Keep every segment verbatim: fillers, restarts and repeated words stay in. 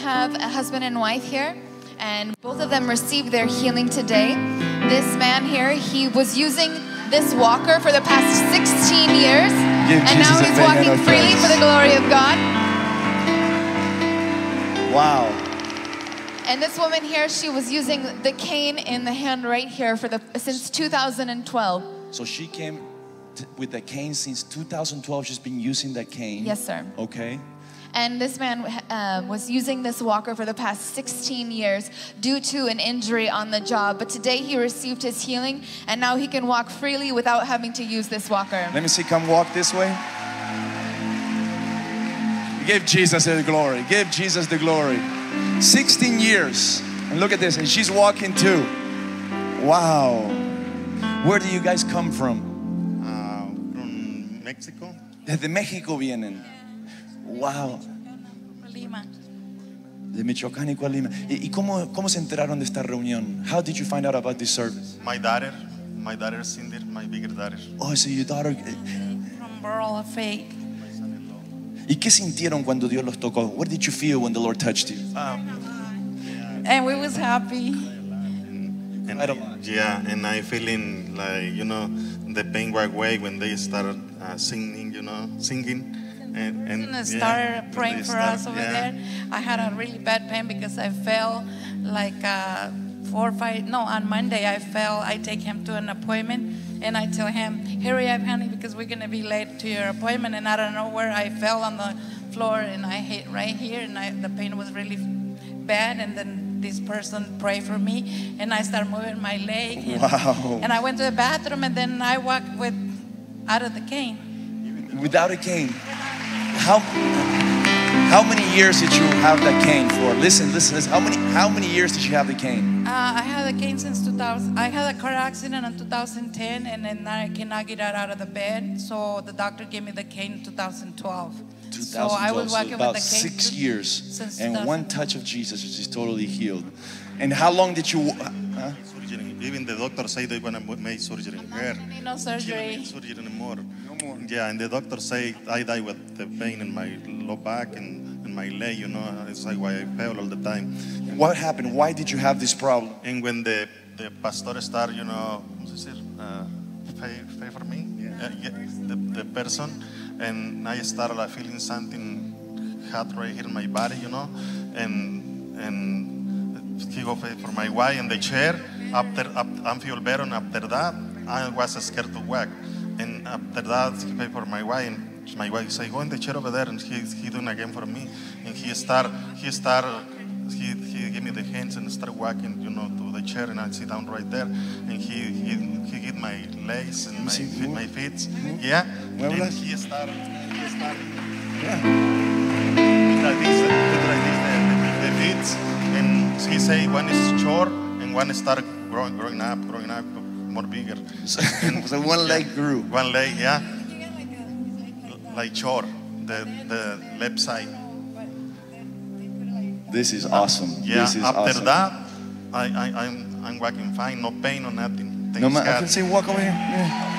have a husband and wife here, and both of them received their healing today. This man here, he was using this walker for the past sixteen years, Give and Jesus now a he's big walking hand of freely praise. for the glory of God. Wow. And this woman here, she was using the cane in the hand right here for the since two thousand twelve. So she came t- with the cane since two thousand twelve. She's been using that cane. Yes, sir. Okay. And this man uh, was using this walker for the past sixteen years due to an injury on the job. But today he received his healing, and now he can walk freely without having to use this walker. Let me see. Come walk this way. Give Jesus the glory. Give Jesus the glory. sixteen years. And look at this. And she's walking too. Wow. Where do you guys come from? Uh, from Mexico. Desde México vienen. Wow. Lima. De Michoacán y Colima. ¿Y, y cómo, cómo se enteraron de esta reunión? How did you find out about this service? My daughter, my daughter Cindy, my bigger daughter. Oh, so your daughter. From Borough of Faith. ¿Y qué sintieron cuando Dios los tocó? What did you feel when the Lord touched you? And we was happy. And I, yeah, and I feeling like, you know, the pain right away when they started uh, singing, you know, singing. And, and And yeah, started when praying they for start- us over yeah. there. I had a really bad pain because I fell like uh, four or five, no, on Monday I fell. I take him to an appointment and I tell him, hurry up, honey, because we're going to be late to your appointment. And I don't know where I fell on the floor and I hit right here, and I, the pain was really bad. And then this person prayed for me and I started moving my leg. And, Wow. and I went to the bathroom and then I walked with out of the cane. Without a cane. How, how many years did you have that cane for? Listen, listen, listen. How many, how many years did you have the cane? Uh, I had a cane since two thousand. I had a car accident in two thousand ten, and then I cannot get out of the bed. So the doctor gave me the cane in two thousand twelve. So I was so walking about with the cane six to- years. since And two thousand. one touch of Jesus is totally healed. And how long did you... Huh? Surgery. Even the doctor say they're gonna make surgery in her. I need no She don't surgery. need surgery anymore. No more. Yeah, and the doctor say I die with the pain in my low back and, and my leg. You know, it's like why I fell all the time. What happened? Why did you have this problem? And when the the pastor start, you know, ¿cómo se dice? Uh, pay, pay for me, yeah. Yeah, the, the person, and I started like, feeling something hot right here in my body, you know, and and he go pay for my wife in the chair. After, after I feel better, and after that, I was scared to walk, and after that, he paid for my wife. And my wife say, go in the chair over there, and he he doing again for me, and he start he start. He, he gave me the hands and started walking, you know, to the chair, and I sit down right there. And he he, he get my legs and my feet, my feet, yeah. And he started, he started, yeah. Like this, put like this, the, the feet. And he say one is short and one start growing, growing up, growing up, more bigger. So, so one leg grew. One leg, yeah. Like short, the the left side. This is awesome. Yeah, This is after awesome. that, I, I, I'm, I'm walking fine, no pain, no nothing. No, Thanks ma- I God. can see walk over here. Yeah.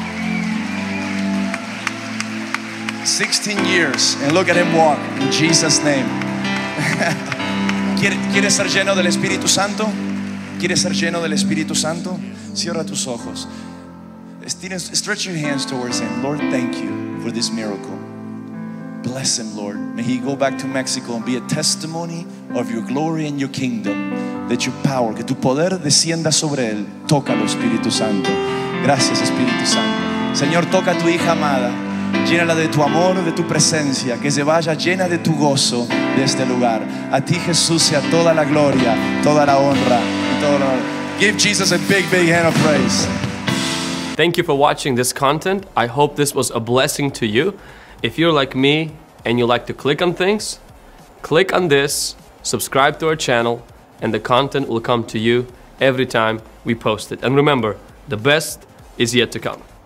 sixteen years, and look at him walk in Jesus' name. ¿Quiere, ¿Quiere ser lleno del Espíritu Santo? ¿Quiere ser lleno del Espíritu Santo? Cierra tus ojos. Stretch your hands towards him. Lord, thank you for this miracle. Bless him, Lord. May he go back to Mexico and be a testimony of your glory and your kingdom. That your power, que tu poder descienda sobre él. Tócalo, Espíritu Santo. Gracias, Espíritu Santo. Señor, toca a tu hija amada. Llénala de tu amor, de tu presencia. Que se vaya llena de tu gozo de este lugar. A ti, Jesús, sea toda la gloria, toda la honra y todo lo... Give Jesus a big, big hand of praise. Thank you for watching this content. I hope this was a blessing to you. If you're like me and you like to click on things, click on this, subscribe to our channel, and the content will come to you every time we post it. And remember, the best is yet to come.